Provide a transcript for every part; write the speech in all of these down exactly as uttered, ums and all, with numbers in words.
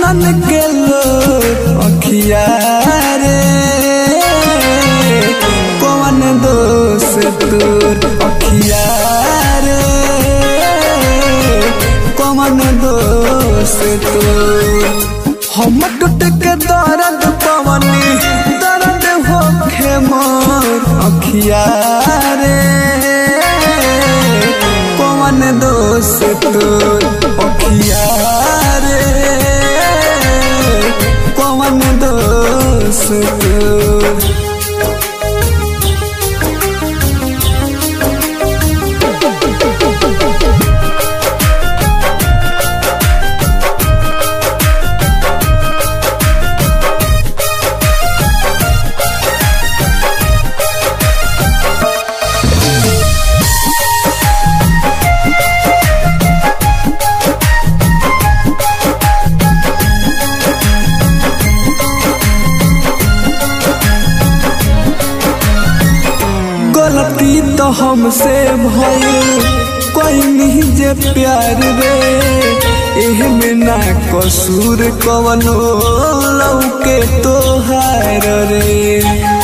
नयन के लो अखिया रे कौन दोष तोर अखिया रे कौन दोष तोर। हम टूट के दर्द पवनी दर्द होखे मोर अखिया रे कौन दोष तोर अखिया रे कौन दोष तोर। गलती तो हमसे भइल कोई नहीं जे प्यार रे एह में ना कसूर कवनो लौके तोहार रे।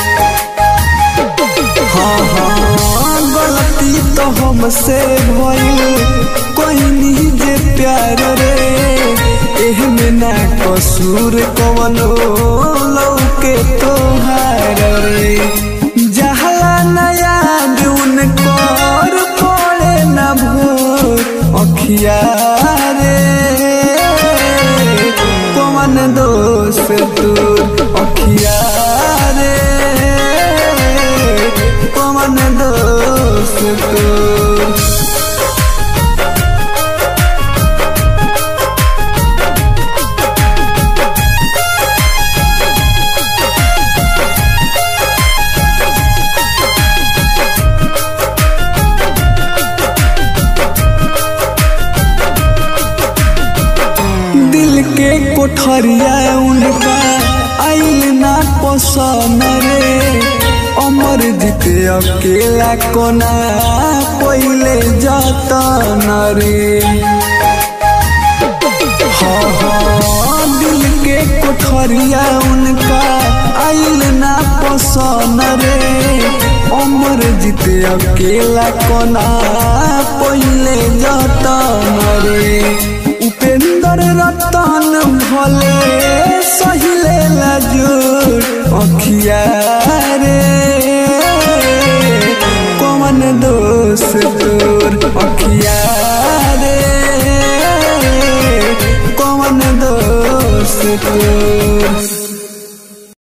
हाँ हाँ गलती तो हमसे भइल कोई नहीं जे प्यार रे एह में ना कसूर कवनो लौके तोहार रे। अखिया रे कौन दोष तोर अखिया रे कौन दोष तोर। दिल के कोठरिया उनका आइल ना पसंद रे अमर जीते अकेला कोना पहले जतन रे। हाँ हाँ दिल के कोठरिया उनका आइल ना पसंद रे अमर जीते अकेला कोना पहले जतन रे। उपेंद्र रतन भले सहिले लजूर अखिया रे कौन दोष तोर अखिया रे कौन दोष तोर।